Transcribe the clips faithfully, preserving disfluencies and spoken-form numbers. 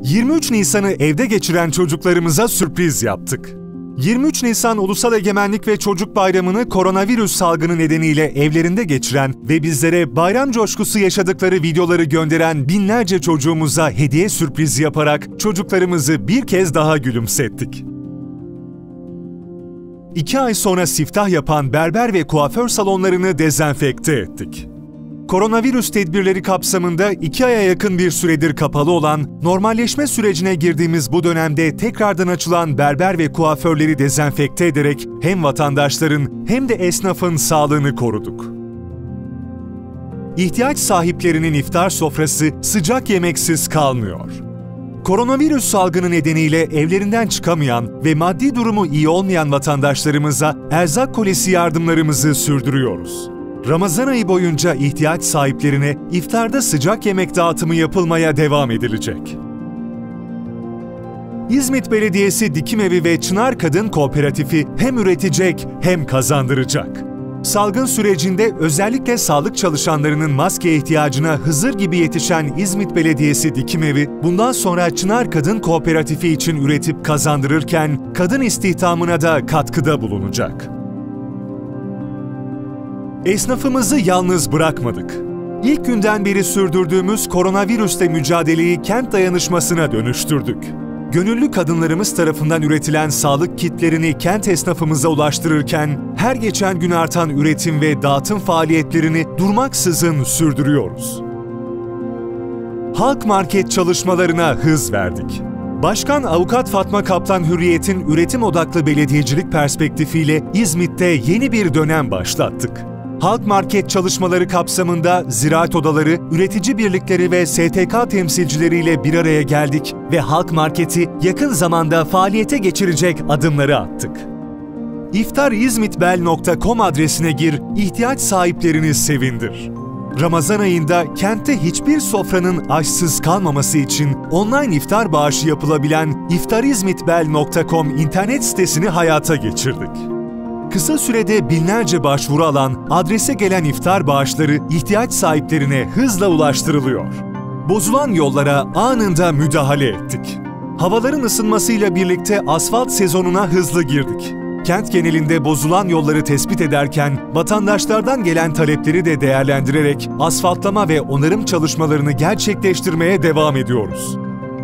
yirmi üç Nisan'ı evde geçiren çocuklarımıza sürpriz yaptık. yirmi üç Nisan Ulusal Egemenlik ve Çocuk Bayramı'nı koronavirüs salgını nedeniyle evlerinde geçiren ve bizlere bayram coşkusu yaşadıkları videoları gönderen binlerce çocuğumuza hediye sürprizi yaparak çocuklarımızı bir kez daha gülümsettik. İki ay sonra siftah yapan berber ve kuaför salonlarını dezenfekte ettik. Koronavirüs tedbirleri kapsamında iki aya yakın bir süredir kapalı olan, normalleşme sürecine girdiğimiz bu dönemde tekrardan açılan berber ve kuaförleri dezenfekte ederek hem vatandaşların hem de esnafın sağlığını koruduk. İhtiyaç sahiplerinin iftar sofrası sıcak yemeksiz kalmıyor. Koronavirüs salgını nedeniyle evlerinden çıkamayan ve maddi durumu iyi olmayan vatandaşlarımıza erzak kolisi yardımlarımızı sürdürüyoruz. Ramazan ayı boyunca ihtiyaç sahiplerine iftarda sıcak yemek dağıtımı yapılmaya devam edilecek. İzmit Belediyesi Dikimevi ve Çınar Kadın Kooperatifi hem üretecek hem kazandıracak. Salgın sürecinde özellikle sağlık çalışanlarının maske ihtiyacına Hızır gibi yetişen İzmit Belediyesi Dikimevi, bundan sonra Çınar Kadın Kooperatifi için üretip kazandırırken kadın istihdamına da katkıda bulunacak. Esnafımızı yalnız bırakmadık. İlk günden beri sürdürdüğümüz koronavirüsle mücadeleyi kent dayanışmasına dönüştürdük. Gönüllü kadınlarımız tarafından üretilen sağlık kitlerini kent esnafımıza ulaştırırken, her geçen gün artan üretim ve dağıtım faaliyetlerini durmaksızın sürdürüyoruz. Halk market çalışmalarına hız verdik. Başkan Avukat Fatma Kaplan Hürriyet'in üretim odaklı belediyecilik perspektifiyle İzmit'te yeni bir dönem başlattık. Halk market çalışmaları kapsamında ziraat odaları, üretici birlikleri ve S T K temsilcileriyle bir araya geldik ve halk marketi yakın zamanda faaliyete geçirecek adımları attık. iftar izmit bel nokta com adresine gir, ihtiyaç sahiplerini sevindir. Ramazan ayında kentte hiçbir sofranın açsız kalmaması için online iftar bağışı yapılabilen iftar izmit bel nokta com internet sitesini hayata geçirdik. Kısa sürede binlerce başvuru alan adrese gelen iftar bağışları ihtiyaç sahiplerine hızla ulaştırılıyor. Bozulan yollara anında müdahale ettik. Havaların ısınmasıyla birlikte asfalt sezonuna hızlı girdik. Kent genelinde bozulan yolları tespit ederken vatandaşlardan gelen talepleri de değerlendirerek asfaltlama ve onarım çalışmalarını gerçekleştirmeye devam ediyoruz.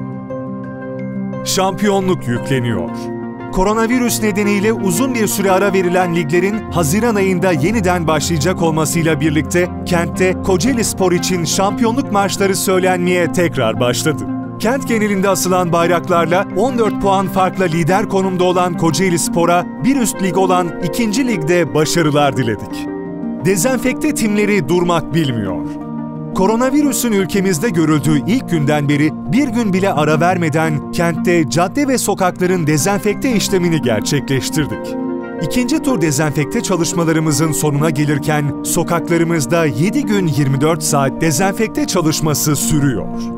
Şampiyonluk yükleniyor. Koronavirüs nedeniyle uzun bir süre ara verilen liglerin Haziran ayında yeniden başlayacak olmasıyla birlikte kentte Kocaelispor için şampiyonluk marşları söylenmeye tekrar başladı. Kent genelinde asılan bayraklarla on dört puan farkla lider konumda olan Kocaelispor'a bir üst lig olan ikinci ligde başarılar diledik. Dezenfekte timleri durmak bilmiyor. Koronavirüsün ülkemizde görüldüğü ilk günden beri bir gün bile ara vermeden kentte cadde ve sokakların dezenfekte işlemini gerçekleştirdik. İkinci tur dezenfekte çalışmalarımızın sonuna gelirken sokaklarımızda yedi gün yirmi dört saat dezenfekte çalışması sürüyor.